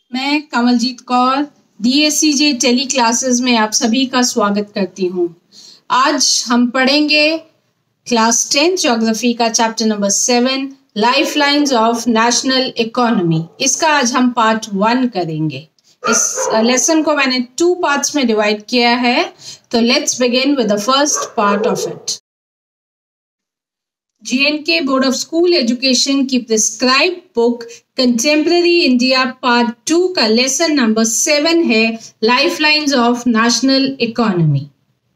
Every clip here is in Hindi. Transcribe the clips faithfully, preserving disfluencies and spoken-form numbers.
मैं Kamaljeet Kaur DSCJ tele classes में आप सभी का स्वागत करती हूँ। आज हम पढ़ेंगे क्लास टेंथ ज्योग्राफी का chapter number seven, life lines of national economy. इसका आज हम पार्ट वन करेंगे। इस लेसन को मैंने टू पार्ट्स में डिवाइड किया है, तो let's begin with the first part of it. J and K Board of School Education की prescribe book contemporary India part two का लेसन नंबर सेवन है, life lines of national economy.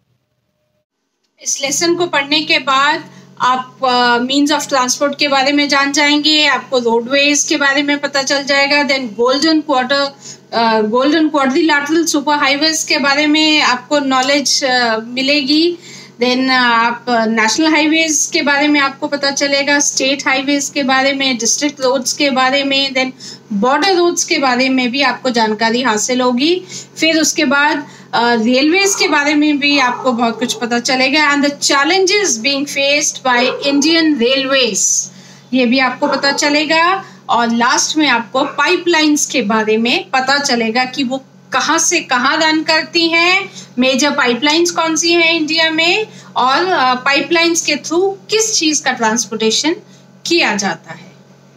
इस लेसन को पढ़ने के बाद आप मीन्स ऑफ ट्रांसपोर्ट के बारे में जान जाएंगे, आपको रोडवेज के बारे में पता चल जाएगा, then golden quarter golden quadrilateral super highways के बारे में आपको नॉलेज uh, मिलेगी। देन uh, आप नेशनल uh, हाईवेज के बारे में आपको पता चलेगा, स्टेट हाईवेज के बारे में, डिस्ट्रिक्ट रोड्स के बारे में, देन बॉर्डर रोड्स के बारे में भी आपको जानकारी हासिल होगी। फिर उसके बाद रेलवेज uh, के बारे में भी आपको बहुत कुछ पता चलेगा, and the challenges being faced by Indian railways, ये भी आपको पता चलेगा। और लास्ट में आपको पाइपलाइंस के बारे में पता चलेगा कि वो कहाँ से कहाँ रन करती हैं, मेजर पाइपलाइंस कौन सी हैं इंडिया में, और पाइपलाइंस के थ्रू किस चीज का ट्रांसपोर्टेशन किया जाता है।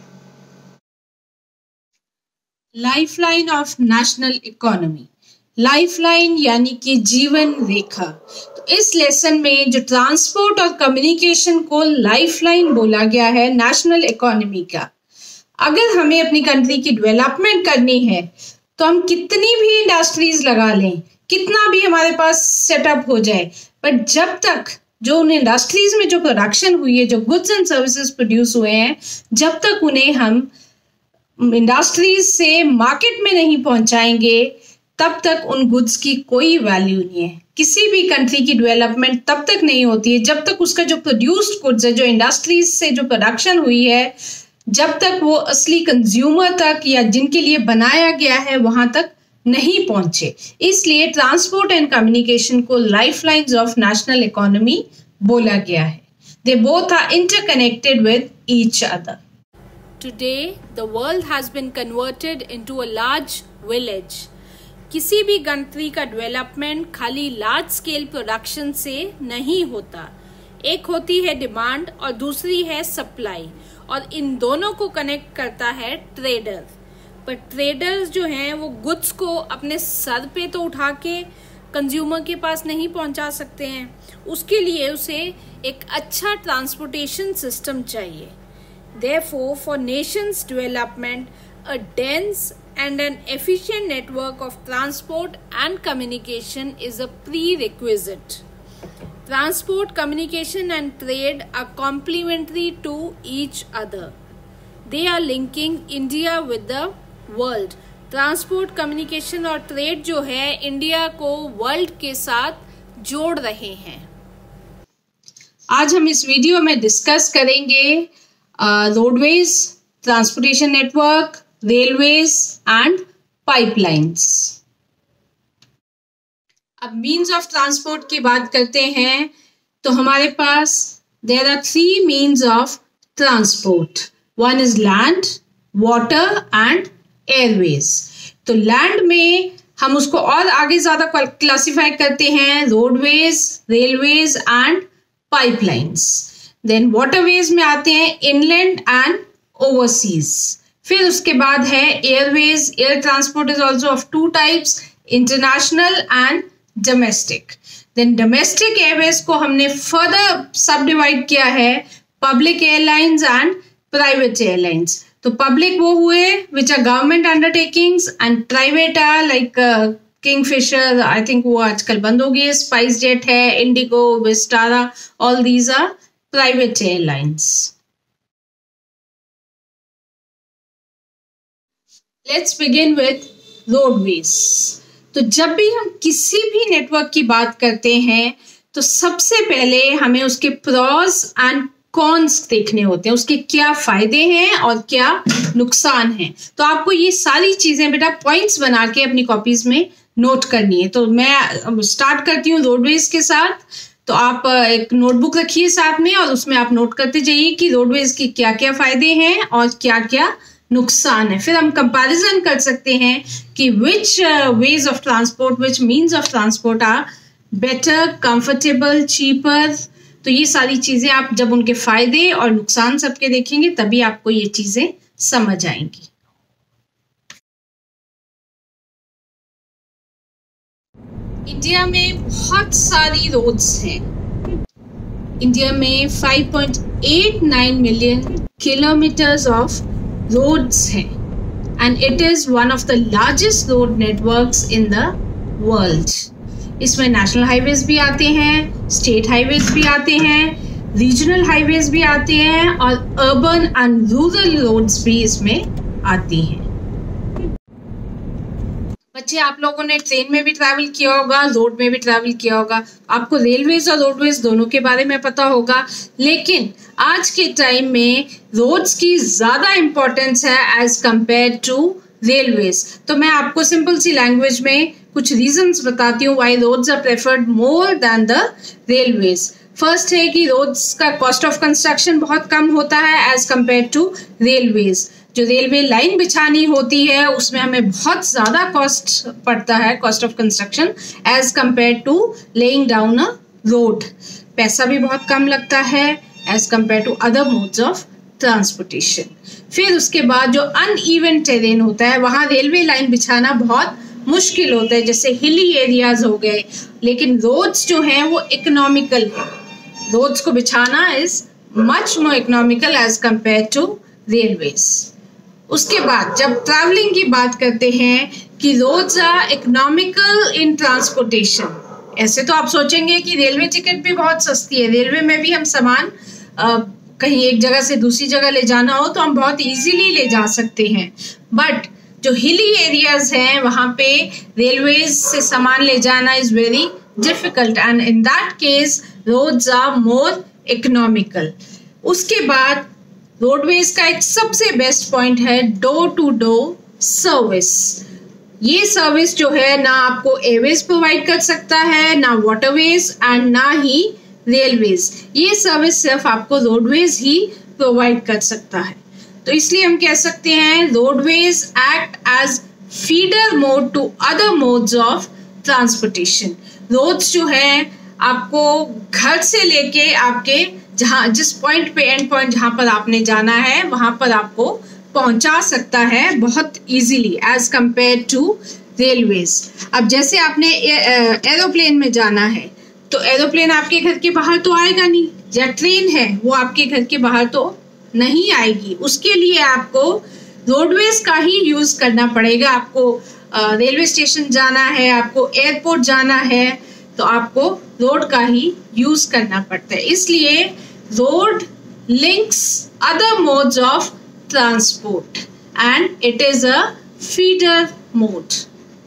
Lifeline of national economy, lifeline यानी कि जीवन रेखा। तो इस लेसन में जो ट्रांसपोर्ट और कम्युनिकेशन को लाइफलाइन बोला गया है नेशनल इकोनॉमी का। अगर हमें अपनी कंट्री की डेवलपमेंट करनी है तो हम कितनी भी इंडस्ट्रीज लगा लें, कितना भी हमारे पास सेटअप हो जाए, पर जब तक जो उन इंडस्ट्रीज में जो प्रोडक्शन हुई है, जो गुड्स एंड सर्विसेज प्रोड्यूस हुए हैं, जब तक उन्हें हम इंडस्ट्रीज से मार्केट में नहीं पहुंचाएंगे, तब तक उन गुड्स की कोई वैल्यू नहीं है। किसी भी कंट्री की डेवलपमेंट तब तक नहीं होती है जब तक उसका जो प्रोड्यूस्ड गुड्स है, जो इंडस्ट्रीज से जो प्रोडक्शन हुई है, जब तक वो असली कंज्यूमर तक या जिनके लिए बनाया गया है वहां तक नहीं पहुंचे। इसलिए ट्रांसपोर्ट एंड कम्युनिकेशन को लाइफलाइंस ऑफ नेशनल इकोनॉमी बोला गया है। They both are interconnected with each other. Today the world has been converted into a large village. किसी भी कंट्री का डेवलपमेंट खाली लार्ज स्केल प्रोडक्शन से नहीं होता। एक होती है डिमांड और दूसरी है सप्लाई, और इन दोनों को कनेक्ट करता है ट्रेडर। पर ट्रेडर्स जो हैं वो गुड्स को अपने सर पे तो उठा के कंज्यूमर के पास नहीं पहुंचा सकते हैं, उसके लिए उसे एक अच्छा ट्रांसपोर्टेशन सिस्टम चाहिए। Therefore, for nation's development, a dense and an efficient network of transport and communication is a prerequisite. Transport, communication and trade are complementary to each other. They are linking India with the world. Transport, communication और trade जो है इंडिया को वर्ल्ड के साथ जोड़ रहे हैं। आज हम इस वीडियो में डिस्कस करेंगे roadways, transportation network, railways and pipelines. अब मीन्स ऑफ ट्रांसपोर्ट की बात करते हैं तो हमारे पास there are three means of transport. One is land, water and airways. तो लैंड में हम उसको और आगे ज्यादा क्लासिफाई करते हैं, roadways, railways and pipelines. Then waterways में आते हैं इनलैंड एंड ओवरसीज। फिर उसके बाद है airways. Air transport is also of two types, international and domestic. Then domestic airways को हमने फर्दर सब डिवाइड किया है, public airlines and private airlines. तो पब्लिक वो हुए which are government undertakings, and private are like Kingfisher, I think वो आजकल बंद हो गई है, स्पाइस जेट है, IndiGo, Vistara, all these are private airlines. Let's begin with roadways. तो जब भी हम किसी भी नेटवर्क की बात करते हैं तो सबसे पहले हमें उसके प्रॉस एंड कॉन्स देखने होते हैं, उसके क्या फायदे हैं और क्या नुकसान हैं। तो आपको ये सारी चीजें बेटा पॉइंट्स बना के अपनी कॉपीज में नोट करनी है। तो मैं स्टार्ट करती हूँ रोडवेज के साथ। तो आप एक नोटबुक रखिए साथ में और उसमें आप नोट करते जाइए कि रोडवेज के क्या क्या फायदे हैं और क्या क्या नुकसान है। फिर हम कंपैरिजन कर सकते हैं कि which ways of transport, which means of transport are better, comfortable, cheaper. तो ये सारी चीजें आप जब उनके फायदे और नुकसान सबके देखेंगे तभी आपको ये चीजें समझ आएंगी। इंडिया में बहुत सारी रोड्स हैं। इंडिया में five point eight nine million kilometres of roads हैं and it is one of the largest road networks in the world. इसमें नेशनल हाईवेज भी आते हैं, स्टेट हाईवेज भी आते हैं, रीजनल हाईवेज भी आते हैं और अर्बन एंड रूरल रोड्स भी इसमें आती हैं। बच्चे, आप लोगों ने ट्रेन में भी ट्रैवल किया होगा, रोड में भी ट्रैवल किया होगा, आपको रेलवेज और रोडवेज दोनों के बारे में पता होगा। लेकिन आज के टाइम में रोड्स की ज्यादा इंपॉर्टेंस है एज कंपेयर टू रेलवेज। तो मैं आपको सिंपल सी लैंग्वेज में कुछ रीजंस बताती हूँ why roads are preferred more than the railways. First है कि रोड्स का कॉस्ट ऑफ कंस्ट्रक्शन बहुत कम होता है एज कंपेयर टू रेलवेज। जो रेलवे लाइन बिछानी होती है उसमें हमें बहुत ज़्यादा कॉस्ट पड़ता है, cost of construction, as compare to laying down a road. पैसा भी बहुत कम लगता है as compare to other modes of transportation. फिर उसके बाद जो अनइवन टेरेन होता है वहाँ रेलवे लाइन बिछाना बहुत मुश्किल होता है, जैसे हिली एरियाज हो गए। लेकिन रोड्स जो हैं वो इकोनॉमिकल है, रोड्स को बिछाना is much more economical as compare to railways. उसके बाद जब ट्रैवलिंग की बात करते हैं कि roads are economical in transportation, ऐसे तो आप सोचेंगे कि रेलवे टिकट भी बहुत सस्ती है, रेलवे में भी हम सामान आ, कहीं एक जगह से दूसरी जगह ले जाना हो तो हम बहुत इजीली ले जा सकते हैं। बट जो हिली एरियाज हैं वहाँ पे रेलवेज से सामान ले जाना is very difficult and in that case roads are more economical. उसके बाद रोडवेज का एक सबसे बेस्ट पॉइंट है डोर टू डोर सर्विस। ये सर्विस जो है ना आपको एयरवेज प्रोवाइड कर सकता है, ना वाटरवेज एंड ना ही रेलवेज। ये सर्विस सिर्फ आपको रोडवेज ही प्रोवाइड कर सकता है। तो इसलिए हम कह सकते हैं roadways act as feeder mode to other modes of transportation. Roads जो है आपको घर से लेके आपके जहाँ जिस पॉइंट पे एंड पॉइंट जहाँ पर आपने जाना है वहाँ पर आपको पहुँचा सकता है बहुत easily as compare to railways. अब जैसे आपने एरोप्लेन में जाना है तो एरोप्लेन आपके घर के बाहर तो आएगा नहीं, या ट्रेन है वो आपके घर के बाहर तो नहीं आएगी। उसके लिए आपको रोडवेज का ही यूज करना पड़ेगा। आपको रेलवे स्टेशन जाना है, आपको एयरपोर्ट जाना है तो आपको रोड का ही यूज करना पड़ता है। इसलिए road links other modes of transport and it is a feeder mode.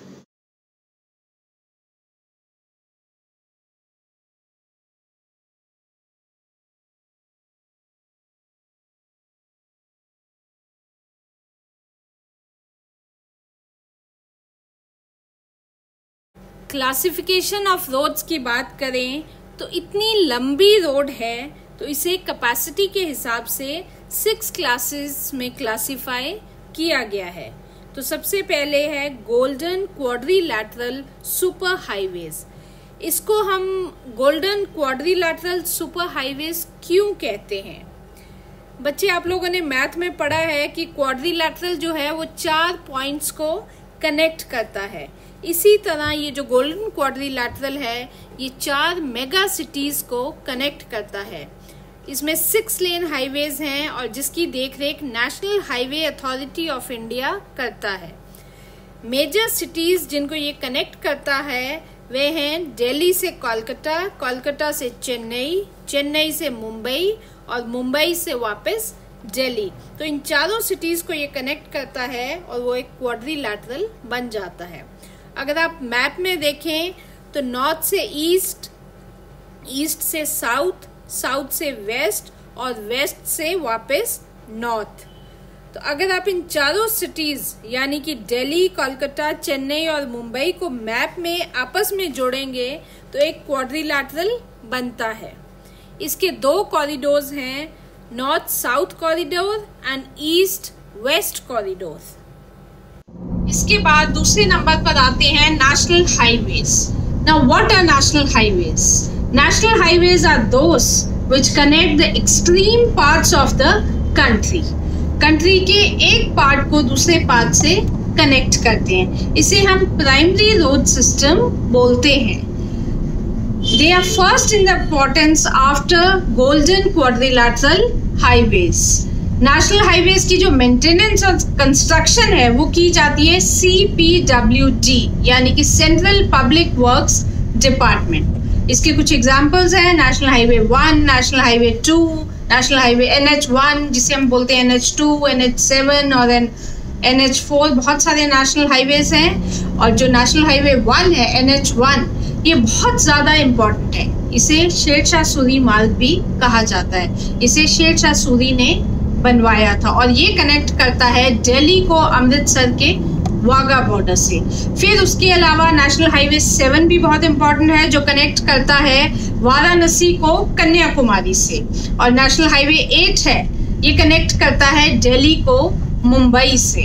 Classification of roads की बात करें तो इतनी लंबी रोड है तो इसे कैपेसिटी के हिसाब से सिक्स क्लासेस में क्लासिफाई किया गया है। तो सबसे पहले है गोल्डन क्वाड्रिलैटरल सुपर हाईवेज। इसको हम गोल्डन क्वाड्रिलैटरल सुपर हाईवेज क्यों कहते हैं? बच्चे, आप लोगों ने मैथ में पढ़ा है कि क्वाड्रिलैटरल जो है वो चार पॉइंट्स को कनेक्ट करता है। इसी तरह ये जो गोल्डन क्वाड्रिलैटरल है ये चार मेगा सिटीज को कनेक्ट करता है। इसमें सिक्स लेन हाईवेज हैं और जिसकी देखरेख national highway authority of India करता है। मेजर सिटीज जिनको ये कनेक्ट करता है वे हैं दिल्ली से कोलकाता, कोलकाता से चेन्नई, चेन्नई से मुंबई और मुंबई से वापस दिल्ली। तो इन चारों सिटीज को ये कनेक्ट करता है और वो एक क्वाड्रिलैटरल बन जाता है। अगर आप मैप में देखें तो नॉर्थ से ईस्ट, ईस्ट से साउथ, साउथ से वेस्ट और वेस्ट से वापस नॉर्थ। तो अगर आप इन चारों सिटीज यानी कि दिल्ली, कोलकाता, चेन्नई और मुंबई को मैप में आपस में जोड़ेंगे तो एक क्वाड्रिलैटरल बनता है। इसके दो कॉरिडोर्स हैं, north south corridor and east west corridor. इसके बाद दूसरे नंबर पर आते हैं national highways. Now what are national highways? National highways are those which connect the extreme parts of the country. Country के एक पार्ट को दूसरे पार्ट से कनेक्ट करते हैं। इसे हम प्राइमरी रोड सिस्टम बोलते हैं। They are first in the importance after golden quadrilateral highways. National highways की जो मेंटेनेंस और कंस्ट्रक्शन है वो की जाती है सी पी डब्ल्यू डी यानी कि सेंट्रल पब्लिक वर्क्स डिपार्टमेंट। इसके कुछ एग्जांपल्स हैं, national highway one, national highway two, national highway N H one जिसे हम बोलते हैं N H two, N H seven और एन एन एच फोर। बहुत सारे नेशनल हाईवेज हैं और जो नेशनल हाईवे वन है एन एच वन ये बहुत ज़्यादा इम्पोर्टेंट है। इसे शेर शाह सूरी मार्ग भी कहा जाता है। इसे शेर शाह सूरी ने बनवाया था और ये कनेक्ट करता है दिल्ली को अमृतसर के वाघा बॉर्डर से। फिर उसके अलावा नेशनल हाईवे सेवन भी बहुत इम्पोर्टेंट है जो कनेक्ट करता है वाराणसी को कन्याकुमारी से। और नेशनल हाईवे एट है, ये कनेक्ट करता है दिल्ली को मुंबई से।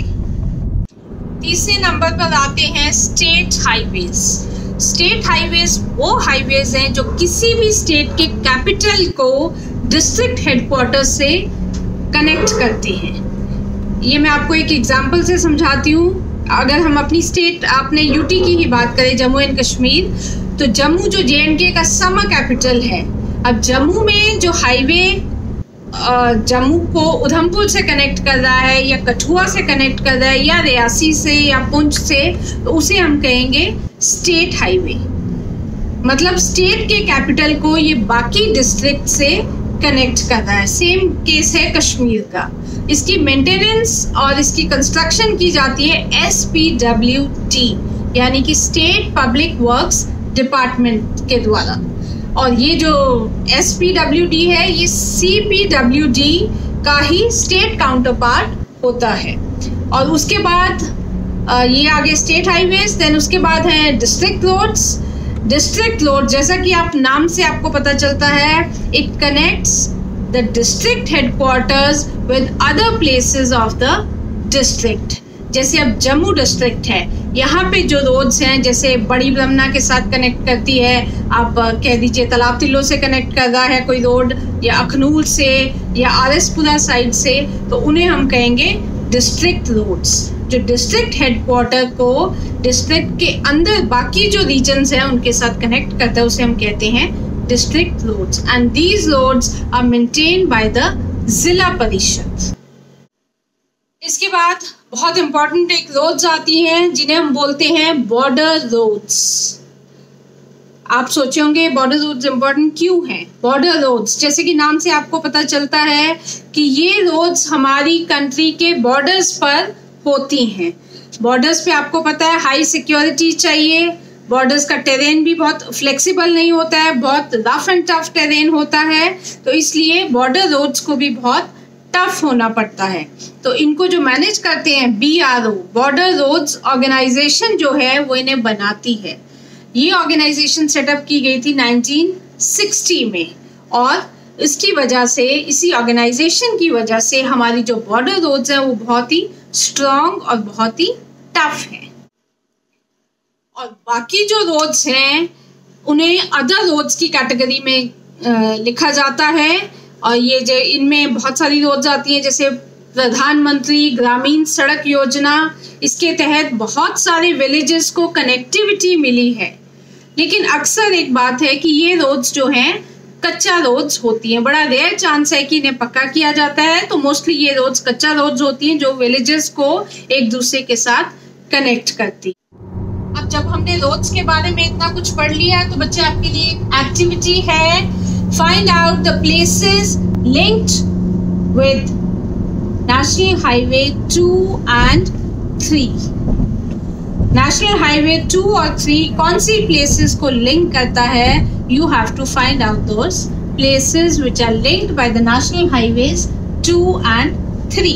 तीसरे नंबर पर आते हैं स्टेट हाईवेज। स्टेट हाईवेज वो हाईवेज हैं जो किसी भी स्टेट के कैपिटल को डिस्ट्रिक्ट हेडक्वार्टर से कनेक्ट करते हैं। ये मैं आपको एक एग्जांपल से समझाती हूँ। अगर हम अपनी स्टेट, आपने यूटी की ही बात करें, जम्मू एंड कश्मीर, तो जम्मू जो जे एंड के का समर कैपिटल है। अब जम्मू में जो हाईवे जम्मू को उधमपुर से कनेक्ट कर रहा है या कठुआ से कनेक्ट कर रहा है या रियासी से या पुंछ से, तो उसे हम कहेंगे स्टेट हाईवे। मतलब स्टेट के कैपिटल को ये बाकी डिस्ट्रिक्ट से कनेक्ट कर रहा है। सेम केस है कश्मीर का। इसकी मेंटेनेंस और इसकी कंस्ट्रक्शन की जाती है एस पी डब्ल्यू टी यानी कि स्टेट पब्लिक वर्क्स डिपार्टमेंट के द्वारा। और ये जो एस पी डब्ल्यू डी है ये सी पी डब्ल्यू डी का ही स्टेट काउंटर पार्ट होता है। और उसके बाद ये आगे स्टेट हाईवेज, देन उसके बाद है डिस्ट्रिक्ट रोड्स। डिस्ट्रिक्ट रोड जैसा कि आप नाम से आपको पता चलता है, it connects the district headquarters with other places of the district. जैसे अब जम्मू डिस्ट्रिक्ट है, यहाँ पे जो रोड्स हैं जैसे बड़ी ब्रह्मना के साथ कनेक्ट करती है, आप कह दीजिए तालाब तिल्लो से कनेक्ट कर रहा है कोई रोड, या अखनूर से या आरएसपुरा साइड से, तो उन्हें हम कहेंगे डिस्ट्रिक्ट रोड्स। जो डिस्ट्रिक्ट हेडक्वार्टर को डिस्ट्रिक्ट के अंदर बाकी जो रीजन्स हैं उनके साथ कनेक्ट करता है उसे हम कहते हैं district roads. And these roads are maintained by the Zila Parishad. इसके बाद बहुत इंपॉर्टेंट एक रोड्स आती हैं जिन्हें हम बोलते हैं बॉर्डर रोड्स। आप सोचे होंगे बॉर्डर रोड्स इंपॉर्टेंट क्यों हैं? बॉर्डर रोड्स जैसे कि नाम से आपको पता चलता है कि ये रोड्स हमारी कंट्री के बॉर्डर्स पर होती हैं। बॉर्डर्स पे आपको पता है हाई सिक्योरिटी चाहिए। बॉर्डर्स का टेरेन भी बहुत फ्लेक्सिबल नहीं होता है, बहुत रफ एंड टफ टेरेन होता है, तो इसलिए बॉर्डर रोड्स को भी बहुत टफ होना पड़ता है। तो इनको जो मैनेज करते हैं B R O, border roads organisation जो है वो इन्हें बनाती है। ये ऑर्गेनाइजेशन सेटअप की गई थी नाइनटीन सिक्सटी में और इसकी वजह से, इसी ऑर्गेनाइजेशन की वजह से हमारी जो बॉर्डर रोड्स हैं वो बहुत ही स्ट्रॉन्ग और बहुत ही टफ हैं। और बाकी जो रोड्स हैं उन्हें अदर रोड्स की कैटेगरी में आ, लिखा जाता है। और ये जो इनमें बहुत सारी रोड्स आती हैं जैसे प्रधानमंत्री ग्रामीण सड़क योजना, इसके तहत बहुत सारे विलेजेस को कनेक्टिविटी मिली है। लेकिन अक्सर एक बात है कि ये रोड्स जो हैं कच्चा रोड्स होती हैं, बड़ा रेयर चांस है कि इन्हें पक्का किया जाता है। तो मोस्टली ये रोड्स कच्चा रोड्स होती हैं जो विलेजेस को एक दूसरे के साथ कनेक्ट करती। अब जब हमने रोड्स के बारे में इतना कुछ पढ़ लिया है तो बच्चे आपके लिए एक्टिविटी है, find out the places linked with National Highway two and three. National Highway two और three कौन सी places को link करता है? You have to find out those places which are linked by the National Highways two and three.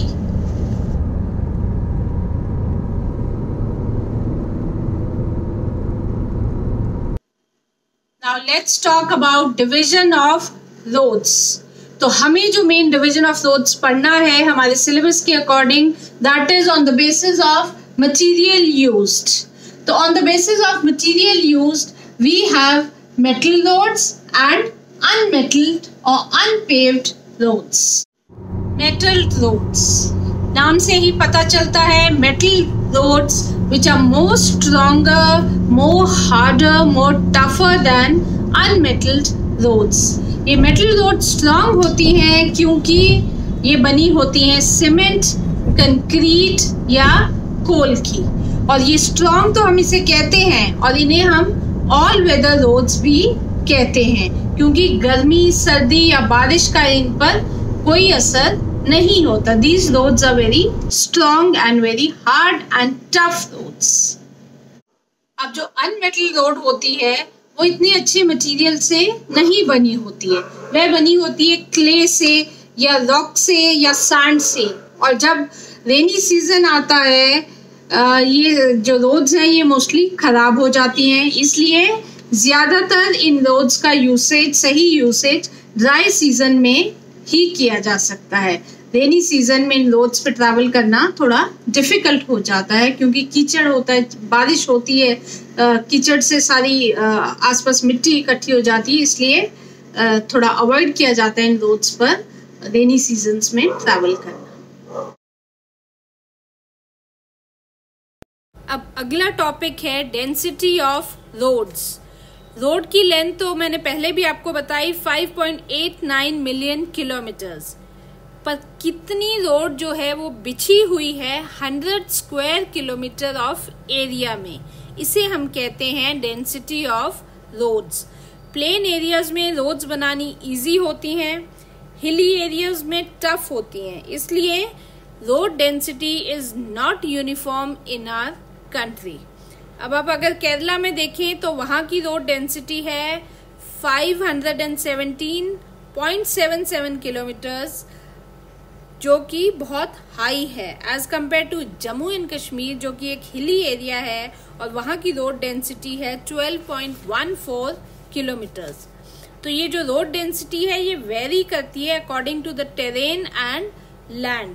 Now let's talk about division of roads. तो हमें जो मेन डिवीजन ऑफ रोड्स पढ़ना है हमारे सिलेबस के according, that is on the basis of material used. तो on the basis of material used we have metal roads and unmetalled और अनपेव्ड रोड्स. मेटल रोड्स, नाम से ही पता चलता है, metal roads which are more stronger, more harder, more tougher than unmetalled roads. ये मेटल रोड स्ट्रॉन्ग होती हैं क्योंकि ये बनी होती हैं सीमेंट, कंक्रीट या कोल की. और ये स्ट्रॉन्ग तो हम इसे कहते हैं और इन्हें हम ऑल वेदर रोड्स भी कहते हैं क्योंकि गर्मी, सर्दी या बारिश का इन पर कोई असर नहीं होता. These roads are very strong and very hard and tough roads. अब जो अनमेटल रोड होती है वो इतनी अच्छे मटेरियल से नहीं बनी होती है. वह बनी होती है क्ले से या रॉक से या सैंड से. और जब रेनी सीजन आता है आ, ये जो रोड्स हैं ये मोस्टली खराब हो जाती हैं. इसलिए ज़्यादातर इन रोड्स का यूसेज, सही यूसेज ड्राई सीजन में ही किया जा सकता है. रेनी सीजन में इन रोड्स पे ट्रैवल करना थोड़ा डिफिकल्ट हो जाता है क्योंकि कीचड़ होता है, बारिश होती है, कीचड़ से सारी आसपास मिट्टी इकट्ठी हो जाती है. इसलिए थोड़ा अवॉइड किया जाता है इन रोड्स पर रेनी सीजन्स में ट्रैवल करना. अब अगला टॉपिक है डेंसिटी ऑफ रोड्स. रोड की लेंथ तो मैंने पहले भी आपको बताई five point eight nine million kilometres, पर कितनी रोड जो है वो बिछी हुई है hundred square kilometre of area में. इसे हम कहते हैं density of roads. Plain areas में रोड्स बनानी इजी होती हैं, हिली एरियाज में टफ होती हैं. इसलिए road density is not uniform in our country. अब आप अगर केरला में देखें तो वहां की रोड डेंसिटी है five seventeen point seven seven kilometres, जो कि बहुत हाई है as compare to Jammu and Kashmir जो कि एक हिली एरिया है और वहाँ की रोड डेंसिटी है twelve point one four kilometres. तो ये जो रोड डेंसिटी है ये वेरी करती है according to the terrain and land.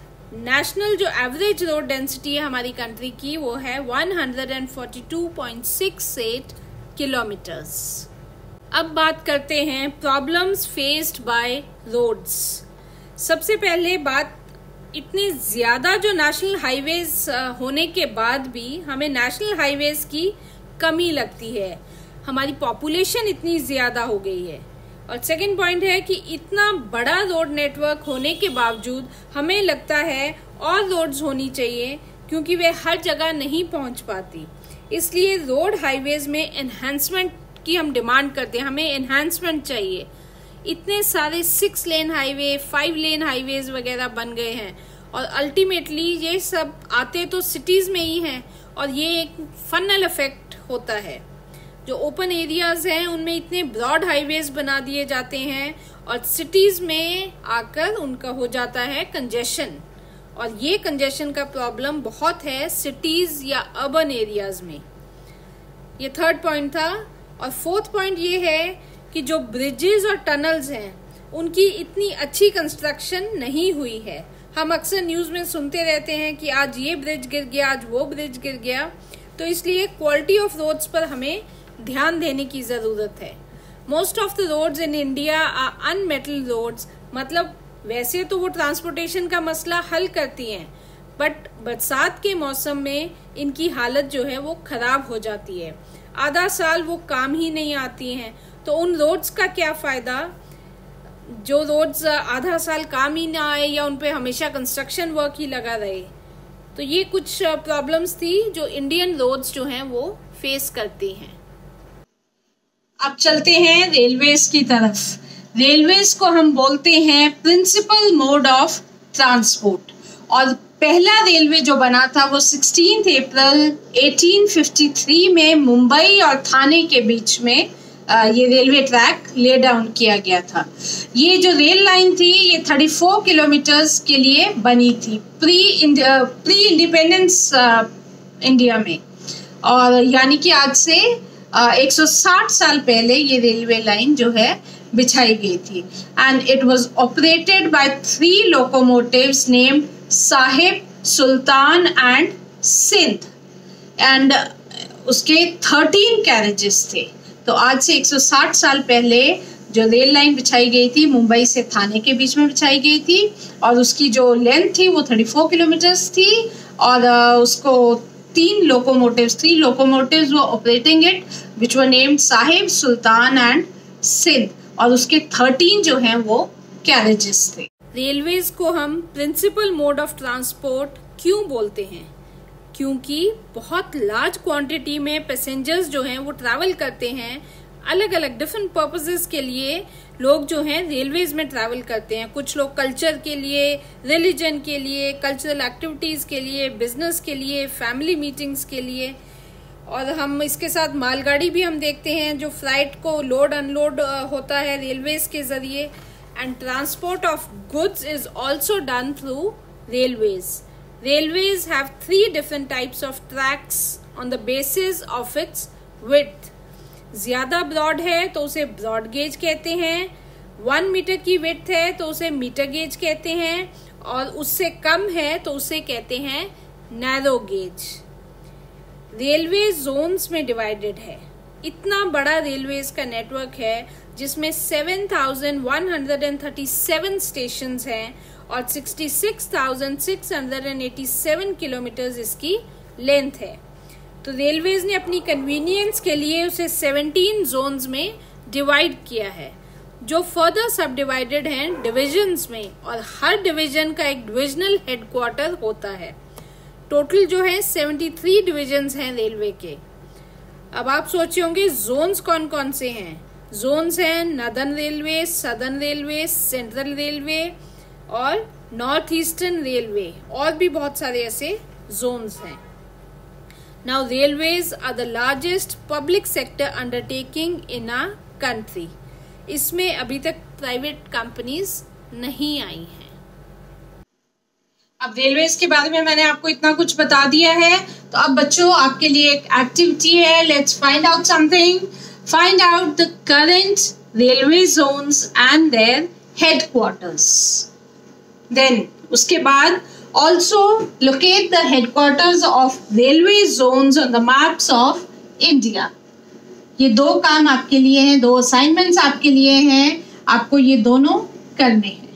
National जो एवरेज रोड डेंसिटी है हमारी कंट्री की वो है one forty two point six eight kilometres. अब बात करते हैं प्रॉब्लम्स फेस्ड बाय रोड्स. सबसे पहले बात, इतने ज्यादा जो नेशनल हाईवेज होने के बाद भी हमें नेशनल हाईवेज की कमी लगती है. हमारी पॉपुलेशन इतनी ज्यादा हो गई है. और सेकंड पॉइंट है कि इतना बड़ा रोड नेटवर्क होने के बावजूद हमें लगता है और रोड्स होनी चाहिए क्योंकि वे हर जगह नहीं पहुंच पाती. इसलिए रोड हाईवेज में एनहांसमेंट की हम डिमांड करते हैं. हमें एनहांसमेंट चाहिए. इतने सारे six lane highway, five lane highways वगैरह बन गए हैं और अल्टीमेटली ये सब आते तो सिटीज में ही हैं और ये एक फनल इफेक्ट होता है. जो ओपन एरियाज हैं उनमें इतने ब्रॉड हाईवेज बना दिए जाते हैं और सिटीज में आकर उनका हो जाता है कंजेशन. और ये कंजेशन का प्रॉब्लम बहुत है सिटीज या अर्बन एरियाज में. ये थर्ड पॉइंट था. और फोर्थ पॉइंट ये है कि जो ब्रिजेस और टनल्स हैं उनकी इतनी अच्छी कंस्ट्रक्शन नहीं हुई है. हम अक्सर न्यूज में सुनते रहते हैं कि आज ये ब्रिज गिर गया, आज वो ब्रिज गिर गया. तो इसलिए क्वालिटी ऑफ रोड्स पर हमें ध्यान देने की जरूरत है. Most of the roads in India are unmetal roads. मतलब वैसे तो वो ट्रांसपोर्टेशन का मसला हल करती हैं, बट बरसात के मौसम में इनकी हालत जो है वो खराब हो जाती है. आधा साल वो काम ही नहीं आती हैं. तो उन रोड्स का क्या फायदा जो रोड्स आधा साल काम ही ना आए या उन पे हमेशा कंस्ट्रक्शन वर्क ही लगा रहे. तो ये कुछ प्रॉब्लम्स थी जो इंडियन रोड्स जो हैं वो फेस करती हैं. अब चलते हैं रेलवेज की तरफ. रेलवेज को हम बोलते हैं प्रिंसिपल मोड ऑफ ट्रांसपोर्ट. और पहला रेलवे जो बना था वो sixteen April eighteen fifty three में मुंबई और थाने के बीच में ये रेलवे ट्रैक ले डाउन किया गया था. ये जो रेल लाइन थी ये चौंतीस किलोमीटर्स के लिए बनी थी प्री प्री इंडिपेंडेंस इंडिया में. और यानी कि आज से एक सौ साठ साल पहले ये रेलवे लाइन जो है बिछाई गई थी and it was operated by three locomotives named Sahib, Sultan and Sindh and उसके थर्टीन कैरेजेस थे। तो आज से एक सौ साठ साल पहले जो रेल लाइन बिछाई गई थी मुंबई से थाने के बीच में बिछाई गई थी और उसकी जो लेंथ थी वो चौंतीस किलोमीटर्स थी और उसको तीन लोकोमोटिव्स थ्री लोकोमोटिव्स वो operating it which were named Sahib, Sultan and Sindh और उसके थर्टीन जो हैं वो कैरेजेस थे। रेलवेज को हम प्रिंसिपल मोड ऑफ ट्रांसपोर्ट क्यों बोलते हैं? क्योंकि बहुत लार्ज क्वांटिटी में पैसेंजर्स जो हैं वो ट्रैवल करते हैं। अलग अलग डिफरेंट पर्पसेस के लिए लोग जो हैं रेलवेज में ट्रैवल करते हैं। कुछ लोग कल्चर के लिए, रिलीजन के लिए, कल्चरल एक्टिविटीज के लिए, बिजनेस के लिए, फैमिली मीटिंग्स के लिए। और हम इसके साथ मालगाड़ी भी हम देखते हैं जो फ्लाइट को लोड अनलोड होता है रेलवेज के जरिए। And transport of goods is also done through railways. Railways have three different types of tracks on the basis of its width. ज्यादा ब्रॉड है तो उसे ब्रॉड गेज कहते हैं, वन मीटर की विड्थ है तो उसे मीटर गेज कहते हैं और उससे कम है तो उसे कहते हैं नैरो गेज। रेलवे जोन्स में डिवाइडेड है। इतना बड़ा रेलवेज का नेटवर्क है जिसमें सात हज़ार एक सौ सैंतीस स्टेशंस हैं और छियासठ हज़ार छह सौ सत्तासी किलोमीटर इसकी लेंथ है। तो रेलवेज ने अपनी कन्वीनियंस के लिए उसे सत्रह जोन्स में डिवाइड किया है जो फर्दर सब डिवाइडेड हैं डिविजन्स में और हर डिवीजन का एक डिविजनल हेडक्वार्टर होता है। टोटल जो है तिहत्तर डिविजन्स हैं रेलवे के। अब आप सोचे होंगे जोन्स कौन कौन से हैं। जोन्स हैं northern railway, southern railway, central railway और नॉर्थ ईस्टर्न रेलवे और भी बहुत सारे ऐसे जोन्स हैं। Now railways are the largest public sector undertaking in a country. इसमें अभी तक प्राइवेट कंपनीज नहीं आई हैं। अब रेलवेज के बारे में मैंने आपको इतना कुछ बता दिया है तो अब बच्चों आपके लिए एक एक्टिविटी है। Let's find out something. Find out the current railway zones and their headquarters. Then उसके बाद also locate the headquarters of railway zones on the maps of India. ये दो काम आपके लिए हैं, दो असाइनमेंट्स आपके लिए हैं, आपको ये दोनों करने हैं।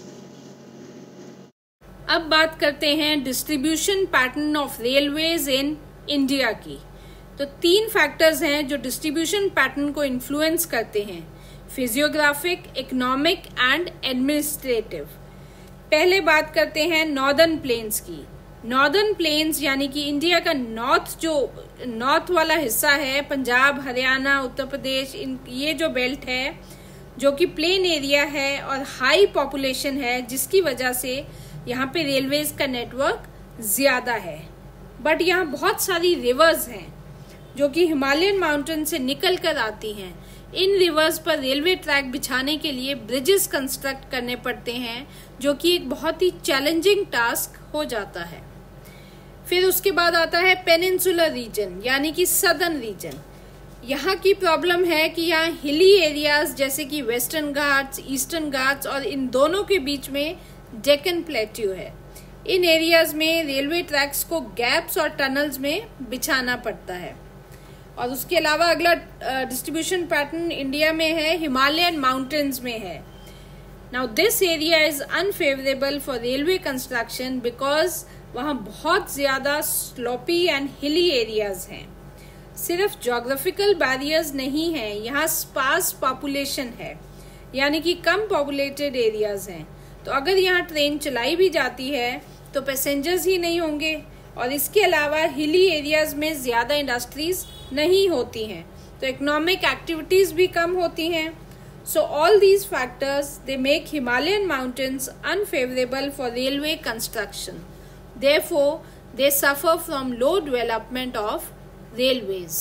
अब बात करते हैं distribution pattern of railways in India की। तो तीन फैक्टर्स हैं जो डिस्ट्रीब्यूशन पैटर्न को इन्फ्लुएंस करते हैं, फिजियोग्राफिक, इकोनॉमिक एंड एडमिनिस्ट्रेटिव। पहले बात करते हैं नॉर्दर्न प्लेन्स की। नॉर्दर्न प्लेन्स यानी कि इंडिया का नॉर्थ जो नॉर्थ वाला हिस्सा है, पंजाब, हरियाणा, उत्तर प्रदेश, इन ये जो बेल्ट है जो कि प्लेन एरिया है और हाई पॉपुलेशन है जिसकी वजह से यहाँ पे रेलवेज का नेटवर्क ज्यादा है। बट यहाँ बहुत सारी रिवर्स हैं जो कि हिमालयन माउंटेन से निकल कर आती हैं। इन रिवर्स पर रेलवे ट्रैक बिछाने के लिए ब्रिजेस कंस्ट्रक्ट करने पड़ते हैं जो कि एक बहुत ही चैलेंजिंग टास्क हो जाता है। फिर उसके बाद आता है पेनिनसुलर रीजन यानी कि सदर्न रीजन। यहाँ की प्रॉब्लम है कि यहाँ हिली एरियाज जैसे कि वेस्टर्न घाट्स, ईस्टर्न घाट्स और इन दोनों के बीच में डेक्कन प्लेट्यू है। इन एरियाज में रेलवे ट्रैक्स को गैप्स और टनल्स में बिछाना पड़ता है। और उसके अलावा अगला डिस्ट्रीब्यूशन पैटर्न इंडिया में है, हिमालयन माउंटेन्स में है। Now this area is unfavourable for railway construction because वहाँ बहुत ज्यादा स्लोपी एंड हिली एरियाज हैं। सिर्फ जोग्राफिकल बैरियर्स नहीं है, यहाँ स्पार्स पॉपुलेशन है यानी कि कम पॉपुलेटेड एरियाज हैं। तो अगर यहाँ ट्रेन चलाई भी जाती है तो पैसेंजर्स ही नहीं होंगे और इसके अलावा हिली एरियाज में ज्यादा इंडस्ट्रीज नहीं होती हैं तो इकोनॉमिक एक्टिविटीज भी कम होती हैं। So all these factors they make Himalayan mountains unfavourable for railway construction. Therefore they suffer from low development of railways.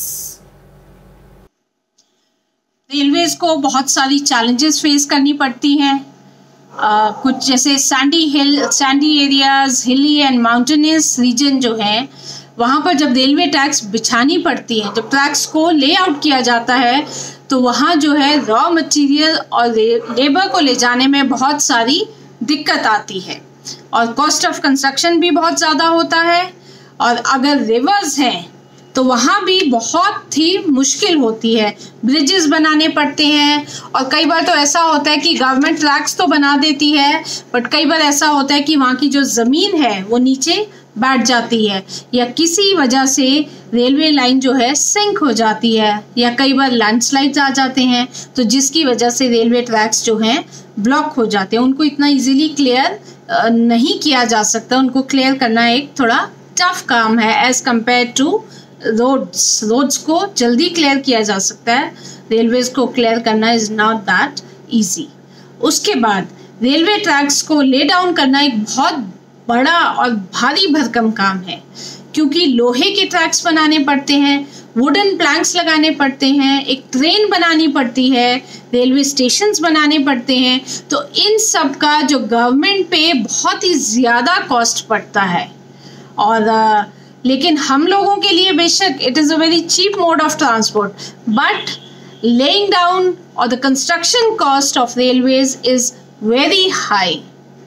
Railways को बहुत सारी चैलेंजेस फेस करनी पड़ती हैं। Uh, कुछ जैसे sandy hill sandy areas, hilly and mountainous region जो है वहाँ पर जब रेलवे ट्रैक्स बिछानी पड़ती है, जब ट्रैक्स को लेआउट किया जाता है, तो वहाँ जो है रॉ मटेरियल और लेबर को ले जाने में बहुत सारी दिक्कत आती है और कॉस्ट ऑफ कंस्ट्रक्शन भी बहुत ज़्यादा होता है। और अगर रिवर्स हैं तो वहाँ भी बहुत ही मुश्किल होती है, ब्रिजेस बनाने पड़ते हैं। और कई बार तो ऐसा होता है कि गवर्नमेंट ट्रैक्स तो बना देती है, बट कई बार ऐसा होता है कि वहाँ की जो ज़मीन है वो नीचे बैठ जाती है, या किसी वजह से रेलवे लाइन जो है सिंक हो जाती है, या कई बार लैंडस्लाइड्स आ जाते हैं, तो जिसकी वजह से रेलवे ट्रैक्स जो हैं ब्लॉक हो जाते हैं। उनको इतना इजीली क्लियर नहीं किया जा सकता, उनको क्लियर करना एक थोड़ा टफ काम है as compare two roads. Roads को जल्दी क्लियर किया जा सकता है, रेलवेज को क्लियर करना इज नॉट दैट इजी। उसके बाद रेलवे ट्रैक्स को ले डाउन करना एक बहुत बड़ा और भारी भरकम काम है, क्योंकि लोहे के ट्रैक्स बनाने पड़ते हैं, वुडन प्लैंक्स लगाने पड़ते हैं, एक ट्रेन बनानी पड़ती है, रेलवे स्टेशंस बनाने पड़ते हैं। तो इन सब का जो गवर्नमेंट पे बहुत ही ज़्यादा कॉस्ट पड़ता है। और uh, लेकिन हम लोगों के लिए बेशक it is a very cheap mode of transport, but laying down और the construction cost of railways is very high.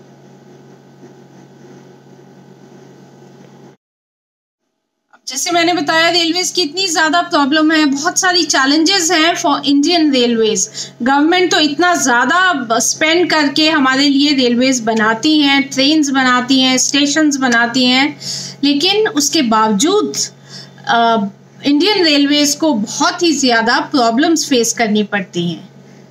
जैसे मैंने बताया, रेलवेज की इतनी ज़्यादा प्रॉब्लम है, बहुत सारी चैलेंजेस हैं फॉर इंडियन रेलवेज। गवर्नमेंट तो इतना ज़्यादा स्पेंड करके हमारे लिए रेलवेज बनाती हैं, ट्रेन्स बनाती हैं, स्टेशंस बनाती हैं, लेकिन उसके बावजूद इंडियन रेलवेज को बहुत ही ज़्यादा प्रॉब्लम्स फेस करनी पड़ती हैं।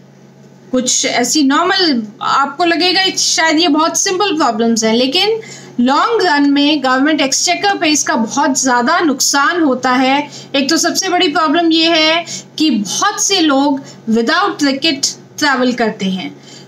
कुछ ऐसी नॉर्मल आपको लगेगा शायद ये बहुत सिंपल प्रॉब्लम्स हैं, लेकिन लॉन्ग रन में गवर्नमेंट एक्सचेकर पे इसका बहुत ज़्यादा नुकसान होता है। एक तो सबसे बड़ी प्रॉब्लम ये है कि बहुत से लोग विदाउट टिकट ट्रैवल करते हैं।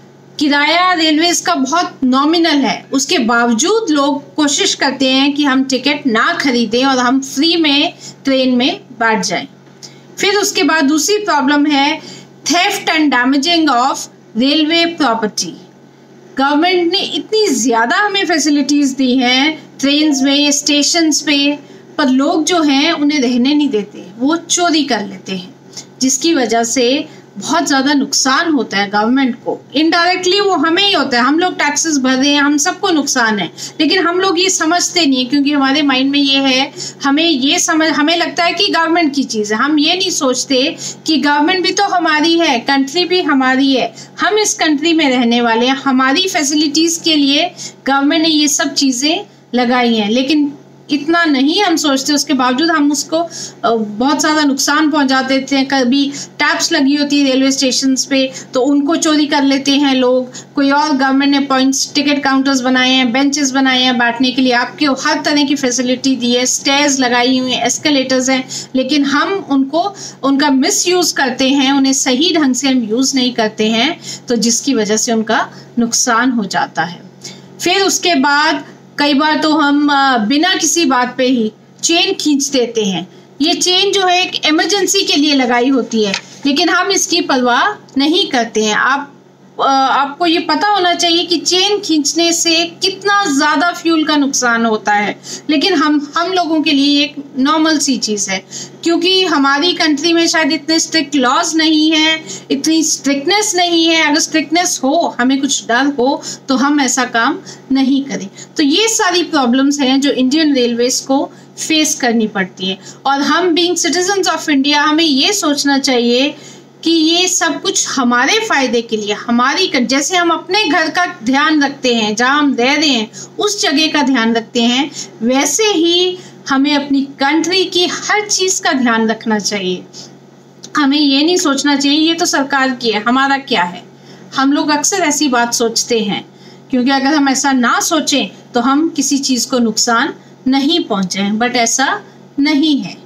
किराया रेलवेज का बहुत नॉमिनल है, उसके बावजूद लोग कोशिश करते हैं कि हम टिकट ना खरीदें और हम फ्री में ट्रेन में बैठ जाएं। फिर उसके बाद दूसरी प्रॉब्लम है theft and damaging of railway property. Government ने इतनी ज़्यादा हमें फैसिलिटीज़ दी हैं ट्रेन्स में, स्टेशंस पे, पर लोग जो हैं उन्हें रहने नहीं देते, वो चोरी कर लेते हैं, जिसकी वजह से बहुत ज़्यादा नुकसान होता है गवर्नमेंट को। इनडायरेक्टली वो हमें ही होता है, हम लोग टैक्सेस भर रहे हैं, हम सबको नुकसान है, लेकिन हम लोग ये समझते नहीं है, क्योंकि हमारे माइंड में ये है, हमें ये समझ हमें लगता है कि गवर्नमेंट की चीज़ है। हम ये नहीं सोचते कि गवर्नमेंट भी तो हमारी है, कंट्री भी हमारी है, हम इस कंट्री में रहने वाले हैं, हमारी फैसिलिटीज़ के लिए गवर्नमेंट ने ये सब चीज़ें लगाई हैं, लेकिन इतना नहीं हम सोचते। उसके बावजूद हम उसको बहुत ज़्यादा नुकसान पहुंचा देते हैं। कभी टैप्स लगी होती है रेलवे स्टेशंस पे, तो उनको चोरी कर लेते हैं लोग। कोई और गवर्नमेंट ने पॉइंट्स टिकट काउंटर्स बनाए हैं, बेंचेस बनाए हैं बैठने के लिए, आपके हर तरह की फैसिलिटी दी है, स्टेयर्स लगाई हुई हैं, एस्केलेटर्स हैं, लेकिन हम उनको उनका मिस यूज़ करते हैं, उन्हें सही ढंग से हम यूज़ नहीं करते हैं, तो जिसकी वजह से उनका नुकसान हो जाता है। फिर उसके बाद कई बार तो हम बिना किसी बात पे ही चेन खींच देते हैं। ये चेन जो है एक इमरजेंसी के लिए लगाई होती है, लेकिन हम इसकी परवाह नहीं करते हैं। आप आपको ये पता होना चाहिए कि चेन खींचने से कितना ज़्यादा फ्यूल का नुकसान होता है, लेकिन हम हम लोगों के लिए एक नॉर्मल सी चीज़ है, क्योंकि हमारी कंट्री में शायद इतने स्ट्रिक्ट लॉज नहीं है, इतनी स्ट्रिक्टनेस नहीं है। अगर स्ट्रिक्टनेस हो, हमें कुछ डर हो, तो हम ऐसा काम नहीं करें। तो ये सारी प्रॉब्लम्स हैं जो इंडियन रेलवेज को फेस करनी पड़ती है, और हम बीइंग सिटीजन्स ऑफ इंडिया, हमें ये सोचना चाहिए कि ये सब कुछ हमारे फ़ायदे के लिए, हमारी, जैसे हम अपने घर का ध्यान रखते हैं, जहाँ हम रह रहे हैं उस जगह का ध्यान रखते हैं, वैसे ही हमें अपनी कंट्री की हर चीज़ का ध्यान रखना चाहिए। हमें ये नहीं सोचना चाहिए ये तो सरकार की है, हमारा क्या है। हम लोग अक्सर ऐसी बात सोचते हैं, क्योंकि अगर हम ऐसा ना सोचें तो हम किसी चीज़ को नुकसान नहीं पहुँचाएं, बट ऐसा नहीं है।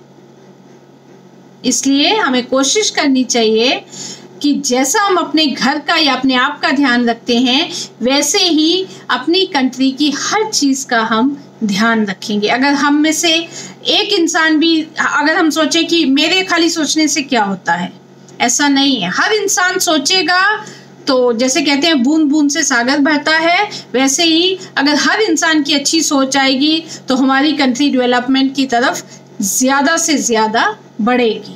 इसलिए हमें कोशिश करनी चाहिए कि जैसा हम अपने घर का या अपने आप का ध्यान रखते हैं, वैसे ही अपनी कंट्री की हर चीज़ का हम ध्यान रखेंगे। अगर हम में से एक इंसान भी, अगर हम सोचें कि मेरे खाली सोचने से क्या होता है, ऐसा नहीं है। हर इंसान सोचेगा तो जैसे कहते हैं बूंद बूंद से सागर भरता है, वैसे ही अगर हर इंसान की अच्छी सोच आएगी तो हमारी कंट्री डेवलपमेंट की तरफ ज़्यादा से ज़्यादा बढ़ेगी।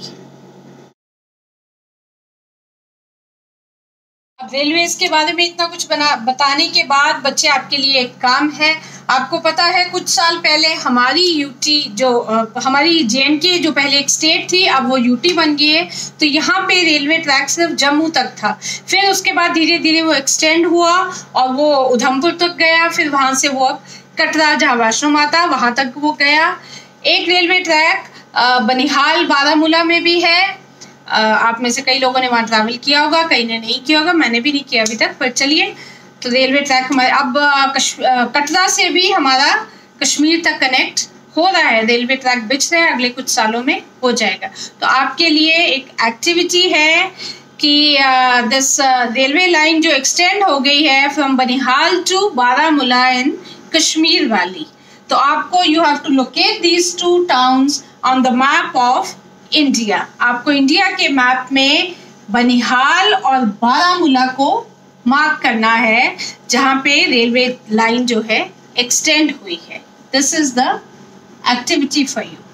अब रेलवेज के बारे में इतना कुछ बना बताने के बाद बच्चे आपके लिए एक काम है। आपको पता है कुछ साल पहले हमारी यूटी जो आ, हमारी जेएंडके जो पहले एक स्टेट थी, अब वो यूटी बन गई है। तो यहाँ पे रेलवे ट्रैक सिर्फ जम्मू तक था, फिर उसके बाद धीरे धीरे वो एक्सटेंड हुआ और वो उधमपुर तक गया, फिर वहाँ से वो अब कटरा जहाँ वैष्णो माता वहाँ तक वो गया। एक रेलवे ट्रैक बनिहाल बारामूला में भी है। आप में से कई लोगों ने वहाँ ट्रैवल किया होगा, कई ने नहीं किया होगा, मैंने भी नहीं किया अभी तक, पर चलिए। तो रेलवे ट्रैक हमारे अब कटरा से भी हमारा कश्मीर तक कनेक्ट हो रहा है, रेलवे ट्रैक बिछ रहा है, अगले कुछ सालों में हो जाएगा। तो आपके लिए एक एक्टिविटी है कि दिस रेलवे लाइन जो एक्सटेंड हो गई है from Banihal to Baramulla in Kashmir valley, तो आपको you have to locate these two towns on the map of India. आपको इंडिया के मैप में बनिहाल और बारामूला को मार्क करना है जहां पे रेलवे लाइन जो है एक्सटेंड हुई है। This is the activity for you.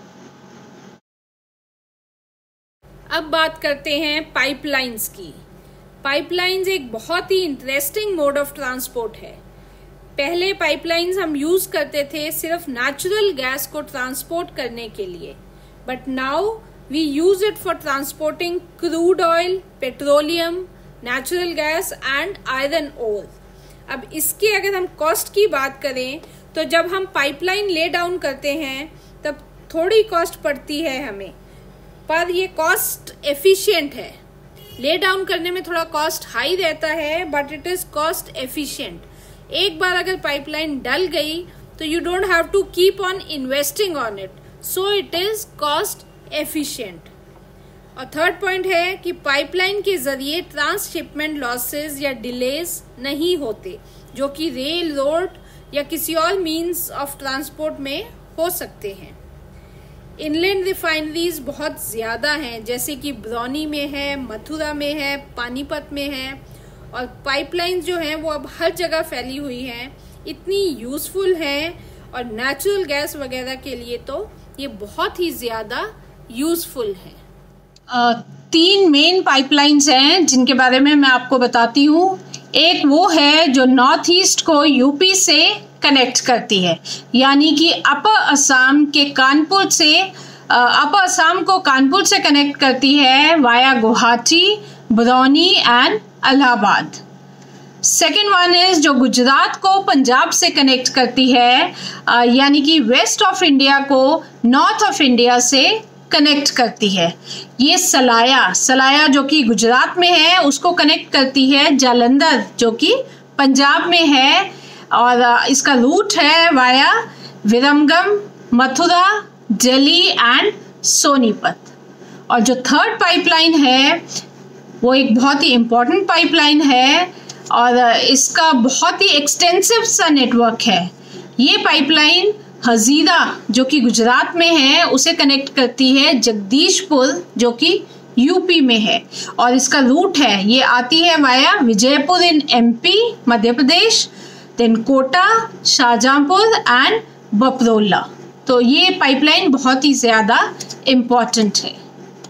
अब बात करते हैं पाइपलाइंस की। पाइपलाइंस एक बहुत ही इंटरेस्टिंग मोड ऑफ ट्रांसपोर्ट है। पहले पाइपलाइंस हम यूज करते थे सिर्फ नेचुरल गैस को ट्रांसपोर्ट करने के लिए, but now we use it for transporting crude oil, petroleum, natural gas and iron ore. अब इसके अगर हम कॉस्ट की बात करें तो जब हम पाइपलाइन ले डाउन करते हैं तब थोड़ी कॉस्ट पड़ती है हमें, पर ये कॉस्ट एफिशिएंट है। ले डाउन करने में थोड़ा कॉस्ट हाई रहता है, but it is cost efficient. एक बार अगर पाइपलाइन डल गई तो you don't have to keep on investing on it, so it is cost efficient. और थर्ड पॉइंट है कि पाइपलाइन के जरिए ट्रांसशिपमेंट लॉसेस या डिलेज नहीं होते, जो कि रेल, रोड या किसी और मींस ऑफ ट्रांसपोर्ट में हो सकते हैं। इनलैंड रिफाइनरीज बहुत ज्यादा हैं, जैसे कि बरौनी में है, मथुरा में है, पानीपत में है, और पाइपलाइन जो हैं वो अब हर जगह फैली हुई हैं, इतनी यूजफुल हैं और नेचुरल गैस वगैरह के लिए तो ये बहुत ही ज्यादा यूजफुल है। uh, तीन मेन पाइपलाइंस हैं जिनके बारे में मैं आपको बताती हूँ। एक वो है जो नॉर्थ ईस्ट को यूपी से कनेक्ट करती है, यानी कि अपर असम के कानपुर से अपर असम को कानपुर से कनेक्ट करती है via Guwahati, Barauni and Allahabad. Second one is जो गुजरात को पंजाब से कनेक्ट करती है, यानी कि वेस्ट ऑफ इंडिया को नॉर्थ ऑफ इंडिया से कनेक्ट करती है। ये सलाया सलाया जो कि गुजरात में है उसको कनेक्ट करती है जालंधर जो कि पंजाब में है, और इसका रूट है वाया विरमगम, मथुरा, दिल्ली एंड सोनीपत। और जो थर्ड पाइपलाइन है वो एक बहुत ही इम्पोर्टेंट पाइपलाइन है और इसका बहुत ही एक्सटेंसिव सा नेटवर्क है। ये पाइपलाइन हजीरा जो कि गुजरात में है उसे कनेक्ट करती है जगदीशपुर जो कि यूपी में है, और इसका रूट है ये आती है via Vijaypur in MP Madhya Pradesh, then Kota, Shahjahanpur and Baprola. तो ये पाइपलाइन बहुत ही ज़्यादा इम्पोर्टेंट है।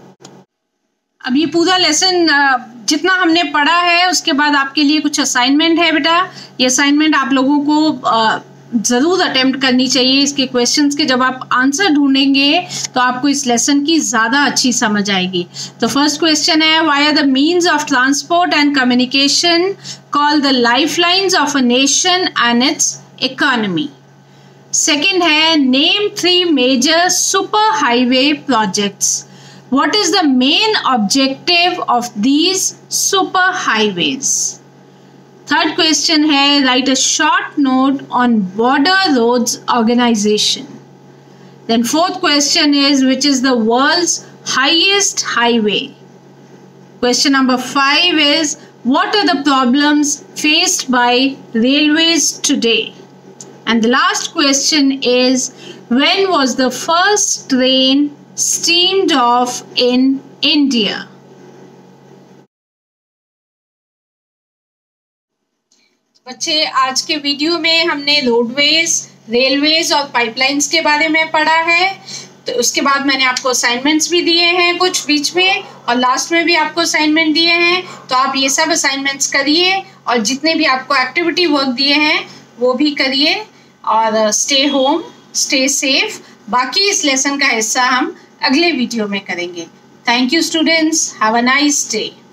अब ये पूरा लेसन जितना हमने पढ़ा है उसके बाद आपके लिए कुछ असाइनमेंट है बेटा। ये असाइनमेंट आप लोगों को ज़रूर अटेम्प्ट करनी चाहिए। इसके क्वेश्चंस के जब आप आंसर ढूंढेंगे तो आपको इस लेसन की ज़्यादा अच्छी समझ आएगी। तो फर्स्ट क्वेश्चन है, why are the means of transport and communication called the lifelines of a nation and its economy. Second है, name three major super highway projects. What is the main objective of these super highways? Third question है, write a short note on Border Roads Organization. Then fourth question is, which is the world's highest highway? Question number five is, what are the problems faced by railways today? And the last question is, when was the first train steamed off in India? बच्चे, आज के वीडियो में हमने रोडवेज, रेलवेज और पाइपलाइंस के बारे में पढ़ा है। तो उसके बाद मैंने आपको असाइनमेंट्स भी दिए हैं कुछ बीच में, और लास्ट में भी आपको असाइनमेंट दिए हैं। तो आप ये सब असाइनमेंट्स करिए और जितने भी आपको एक्टिविटी वर्क दिए हैं वो भी करिए, और स्टे होम, स्टे सेफ। बाकी इस लेसन का हिस्सा हम अगले वीडियो में करेंगे। Thank you students, have a nice day.